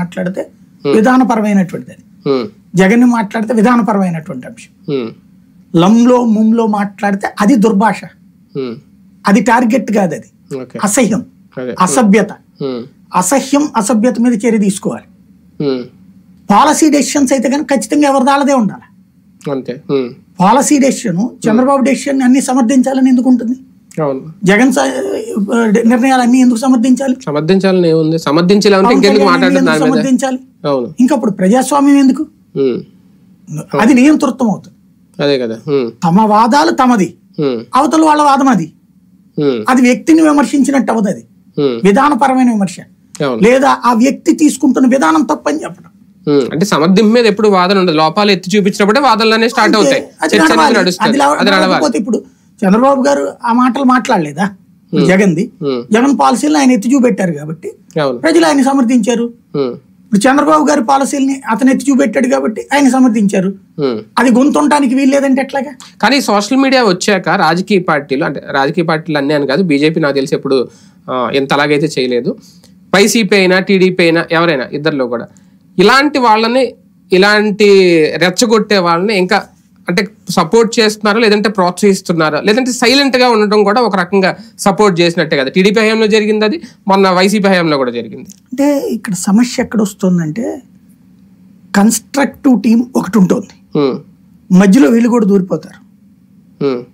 మాట్లాడితే విధానపరమైనటువంటిది అది, జగన్ మాట్లాడితే విధానపరమైనటువంటి అంశం, లంలో ముంలో మాట్లాడితే అది దుర్భాష, అది టార్గెట్ కాదు, అది అసహ్యం, అసభ్యత, అసభ్యత మీద చర్య తీసుకోవాలి. పాలసీ డెసిషన్స్ అయితే కనుక ఖచ్చితంగా ఎవరి దాళ్ళదే ఉండాలి. పాలసీ డెసిషన్ చంద్రబాబు డెసిషన్ అన్ని సమర్థించాలని ఎందుకు ఉంటుంది? జగన్ నిర్ణయాలన్నీ ఎందుకు సమర్థించాలి? సమర్థించాలి. ఇంకప్పుడు ప్రజాస్వామ్యం ఎందుకు? అది నియంతృత్వం అవుతుంది. తమ వాదాలు తమది, అవతల వాళ్ళ వాదం అది. అది వ్యక్తిని విమర్శించినట్టు అవదు, అది విధానపరమైన విమర్శ, లేదా ఆ వ్యక్తి తీసుకుంటున్న విధానం తప్పని చెప్పడం. అంటే సమర్థింపు మీద ఎప్పుడు వాదన ఉండదు, లోపాలు ఎత్తి చూపించినప్పుడే వాదనలనే స్టార్ట్ అవుతాయి. ఇప్పుడు చంద్రబాబు గారు ఆ మాటలు మాట్లాడలేదా? జగన్ పాలసీలను ఆయన ఎత్తి చూపెట్టారు కాబట్టి ప్రజలు ఆయన సమర్థించారు. ఇప్పుడు చంద్రబాబు గారి పాలసీలని అతను ఎత్తి చూపెట్టాడు కాబట్టి ఆయన సమర్థించారు. అది గొంతుంటానికి వీల్లేదంటే ఎట్లాగా? కానీ సోషల్ మీడియా వచ్చాక రాజకీయ పార్టీలు, అంటే రాజకీయ పార్టీలు అన్నీ అని కాదు, బీజేపీ నాకు తెలిసి ఎప్పుడు ఎంత అలాగైతే చేయలేదు, వైసీపీ అయినా టీడీపీ అయినా ఎవరైనా ఇద్దరిలో కూడా ఇలాంటి వాళ్ళని, ఇలాంటి రెచ్చగొట్టే వాళ్ళని ఇంకా అంటే సపోర్ట్ చేస్తున్నారా, లేదంటే ప్రోత్సహిస్తున్నారా, లేదంటే సైలెంట్ గా ఉండటం కూడా ఒక రకంగా సపోర్ట్ చేసినట్టే కదా? టీడీపీ హయాంలో జరిగింది అది, మొన్న వైసీపీ హయాంలో కూడా జరిగింది. అంటే ఇక్కడ సమస్య ఎక్కడ వస్తుందంటే కన్స్ట్రక్టివ్ టీం ఒకటి ఉంటుంది, మధ్యలో వీళ్ళు కూడా దూరిపోతారు.